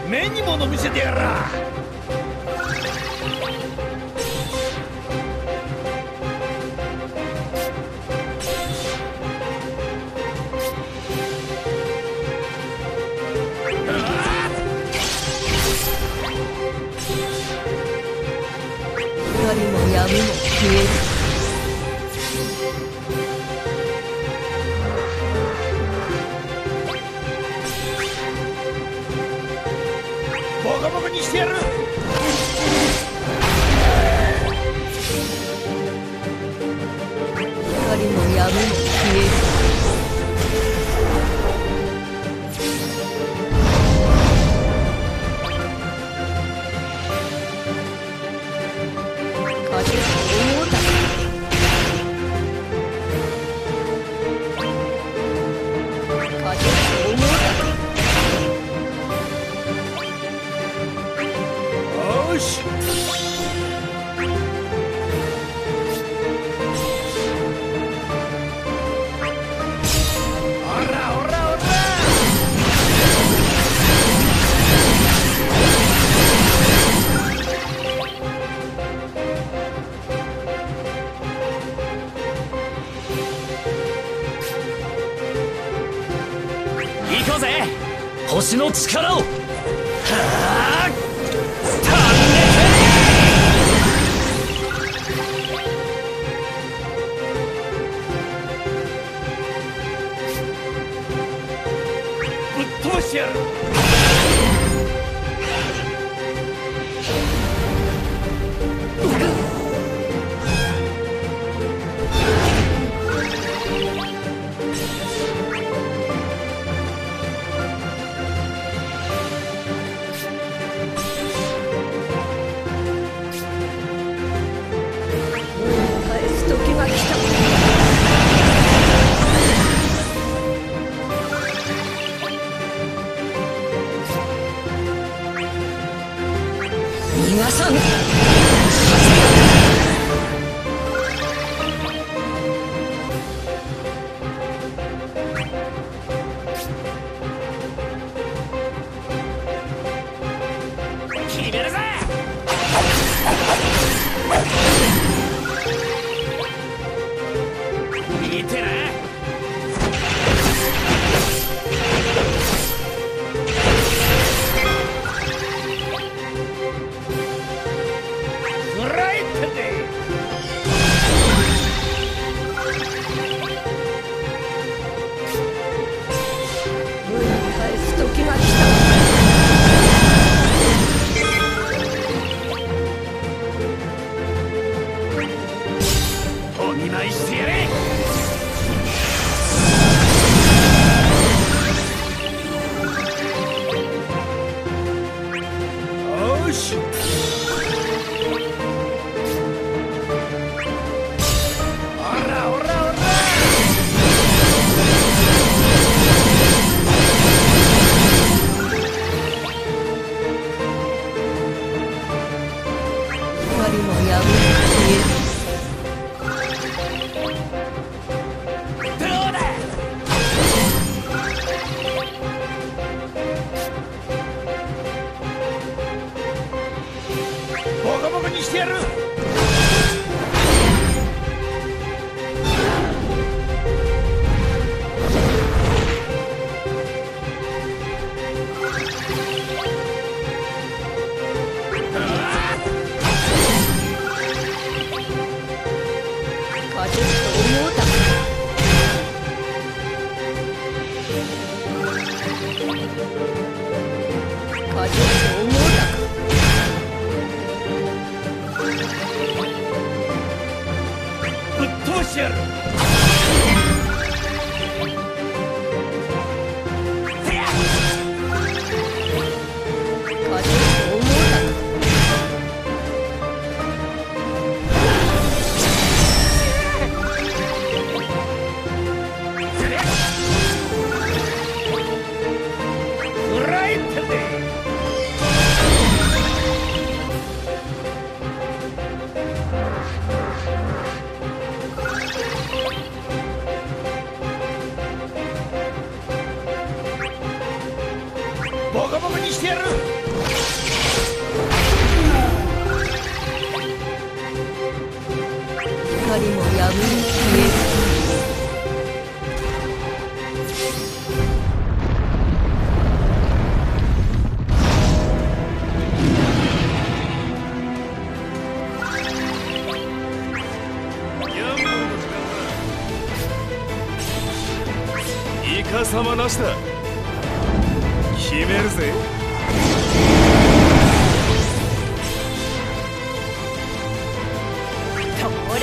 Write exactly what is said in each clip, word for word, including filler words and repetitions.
目に物見せてやら。 光も闇も消える。 ボコボコにしてやる。 光も闇も消える。風と思うたか。風と思うたか。 よし。おらおらおら。 行こうぜ、星の力を。はあ、 ぶっ飛ばしてやる。 返す時が来た。逃がさぬ。 決めるぜ。見てな。 フライってね。 返す時が来た。 お見舞いしてやれ。よし。おらおらおら。 光も闇も消える。 どうだ。 ボコボコにしてやる。 風と思うたか。風と思うたか。 ぶっ飛ばしてやる。 風と思うたか。 フライってね。 光も闇に消える。 イカ様なしだ。決めるぜ。 これ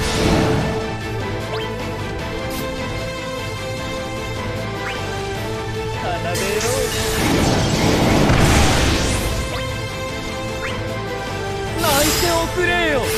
奏でよう。泣いておくれよ。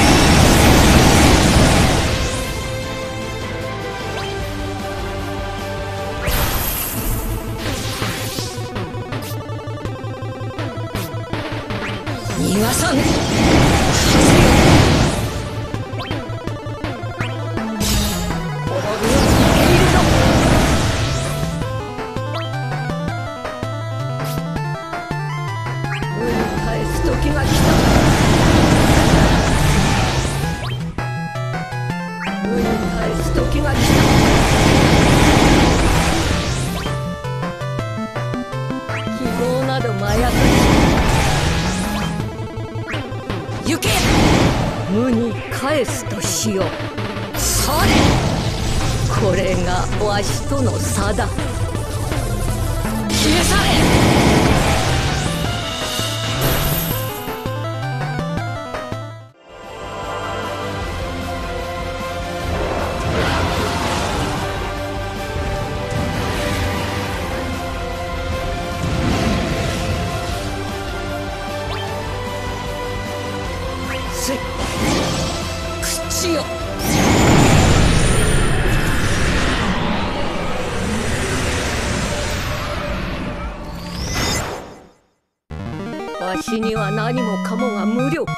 逃がさぬ。時が来た。無に返す時が来た。希望などまやかし。行け。無に返すとしよう。それ。これがわしとの差だ。消え去れ。口よ。わしには何もかもが無力。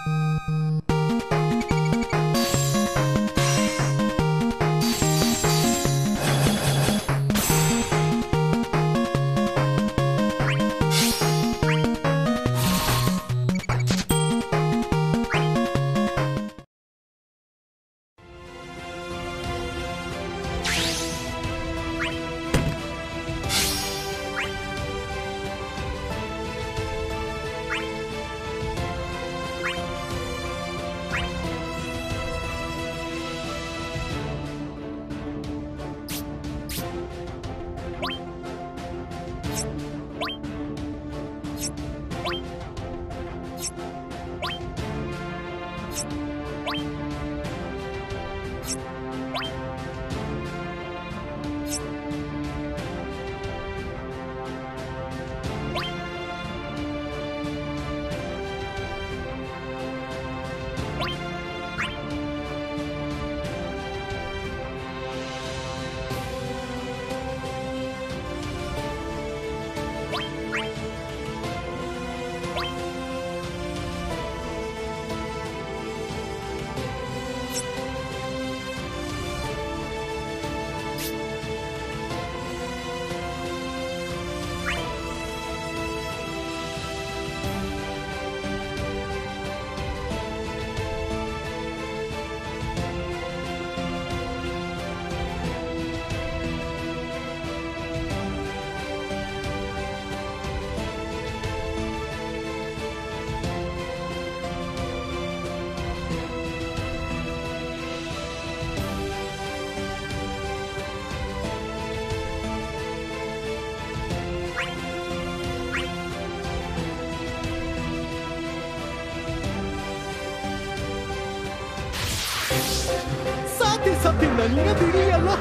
さてさて何が出るやら。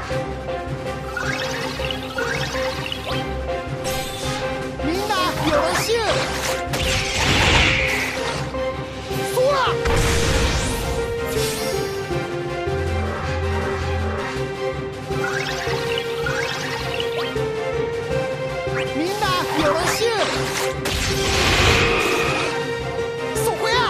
みんなよろしゅう。そらみんなよろしゅう。そこや。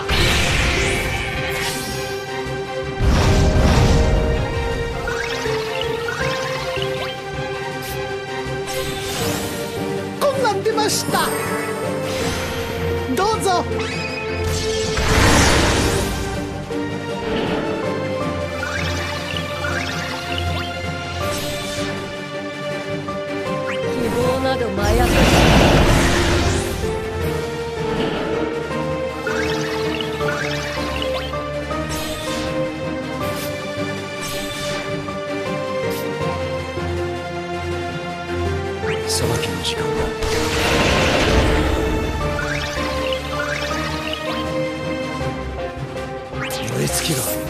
出ました。どうぞ。 などまやかし裁きの時間だ。燃え尽きろ。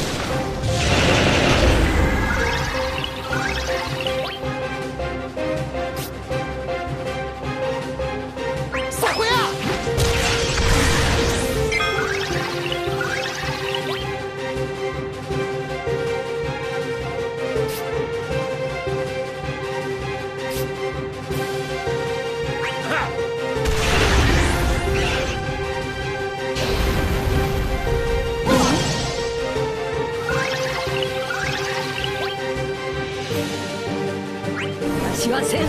そこや。 しません。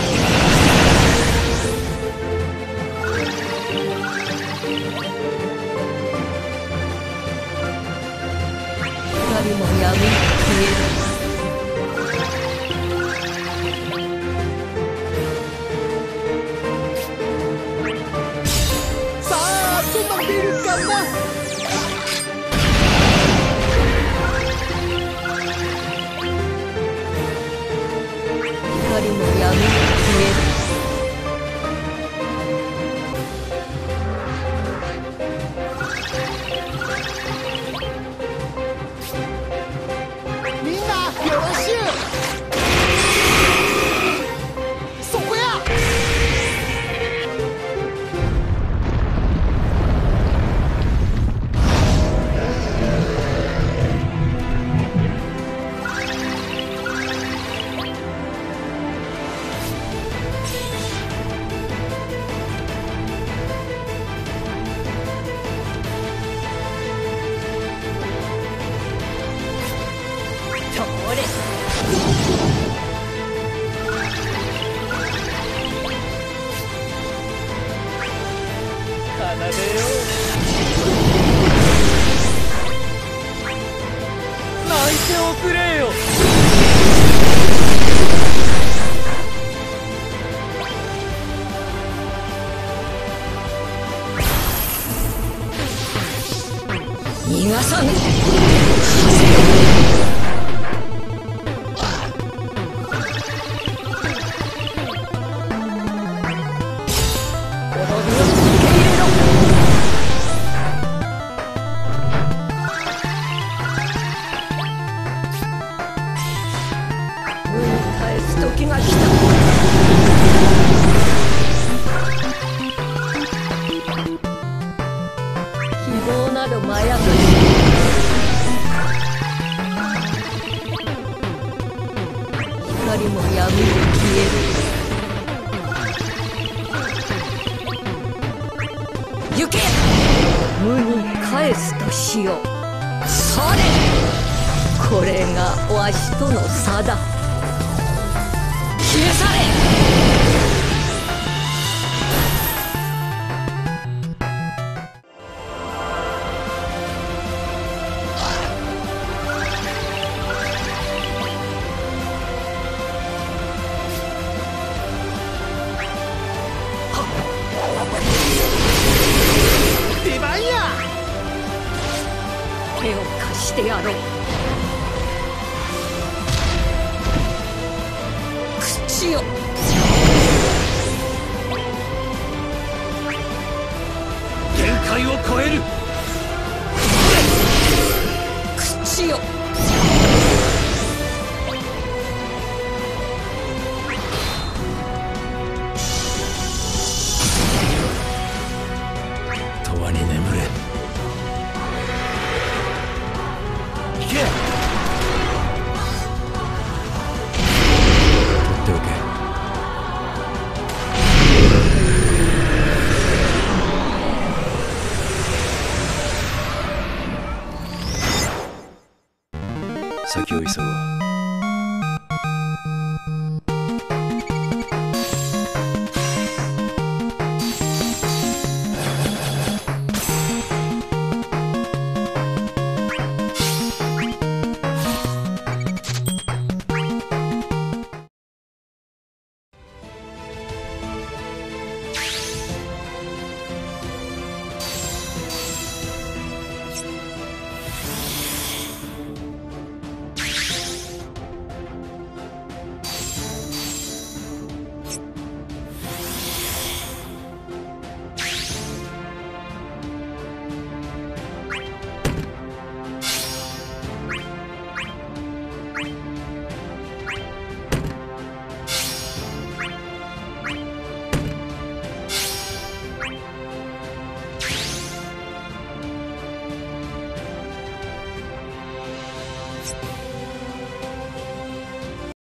光も闇に消える。 さあどのビルかな。 光も闇に消える。 みんなよろしゅう。そこや。 通れ。 奏でよう。泣いておくれよ。 逃がさぬ。時が来た。希望などまやかし。光も闇に消える。行け。無に返すとしよう。それ。これがわしとの差だ。消え去れ。 出番や。 手を貸してやろう。口よ。 限界を超える。 口よ。 永遠に眠れ。行け。取っておけ。先を急ごう。 う